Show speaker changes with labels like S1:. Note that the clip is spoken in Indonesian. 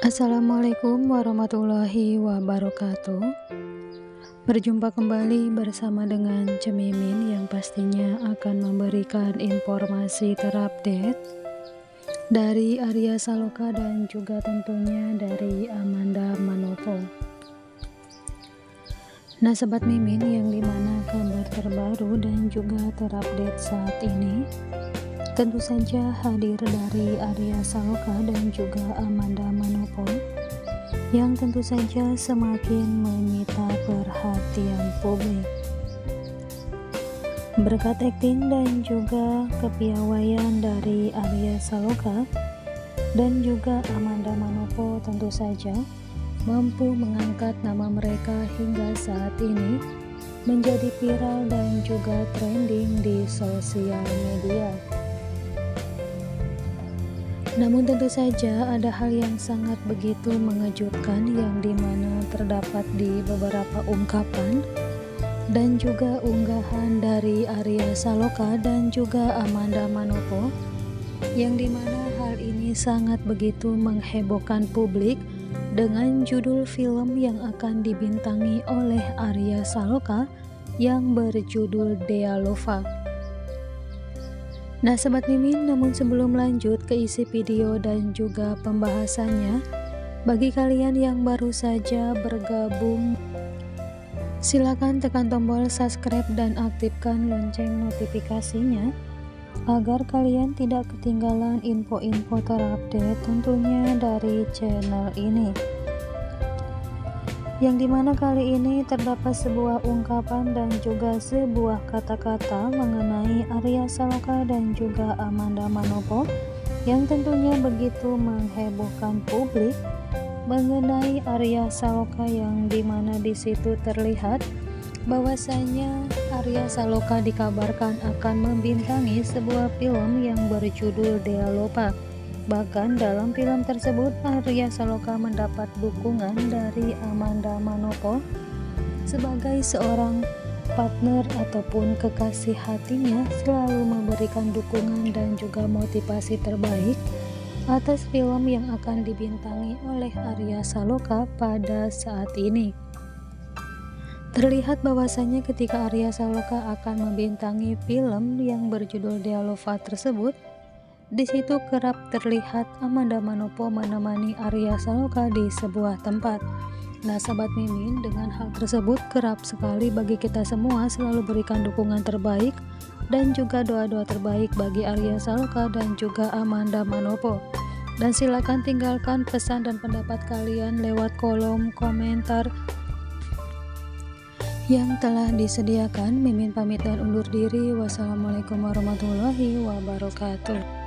S1: Assalamualaikum warahmatullahi wabarakatuh. Berjumpa kembali bersama dengan Cemimin yang pastinya akan memberikan informasi terupdate dari Arya Saloka dan juga tentunya dari Amanda Manopo. Nah Sobat Mimin, yang dimana kabar terbaru dan juga terupdate saat ini tentu saja hadir dari Arya Saloka dan juga Amanda Manopo yang tentu saja semakin menyita perhatian publik. Berkat akting dan juga kepiawaian dari Arya Saloka dan juga Amanda Manopo tentu saja mampu mengangkat nama mereka hingga saat ini menjadi viral dan juga trending di sosial media. Namun tentu saja ada hal yang sangat begitu mengejutkan yang dimana terdapat di beberapa ungkapan dan juga unggahan dari Arya Saloka dan juga Amanda Manopo yang dimana hal ini sangat begitu menghebohkan publik dengan judul film yang akan dibintangi oleh Arya Saloka yang berjudul Dea Lova. Nah Sobat Mimin, namun sebelum lanjut ke isi video dan juga pembahasannya, bagi kalian yang baru saja bergabung, silakan tekan tombol subscribe dan aktifkan lonceng notifikasinya agar kalian tidak ketinggalan info-info terupdate tentunya dari channel ini. Yang dimana kali ini terdapat sebuah ungkapan dan juga sebuah kata-kata mengenai Arya Saloka dan juga Amanda Manopo yang tentunya begitu menghebohkan publik mengenai Arya Saloka, yang dimana disitu terlihat bahwasanya Arya Saloka dikabarkan akan membintangi sebuah film yang berjudul Dea Lova. Bahkan dalam film tersebut Arya Saloka mendapat dukungan dari Amanda Manopo sebagai seorang partner ataupun kekasih hatinya, selalu memberikan dukungan dan juga motivasi terbaik atas film yang akan dibintangi oleh Arya Saloka pada saat ini. Terlihat bahwasanya ketika Arya Saloka akan membintangi film yang berjudul Dea Lova tersebut, di situ kerap terlihat Amanda Manopo menemani Arya Saloka di sebuah tempat. Nah Sobat Mimin, dengan hal tersebut kerap sekali bagi kita semua selalu berikan dukungan terbaik dan juga doa-doa terbaik bagi Arya Saloka dan juga Amanda Manopo. Dan silakan tinggalkan pesan dan pendapat kalian lewat kolom komentar yang telah disediakan. Mimin pamit dan undur diri. Wassalamualaikum warahmatullahi wabarakatuh.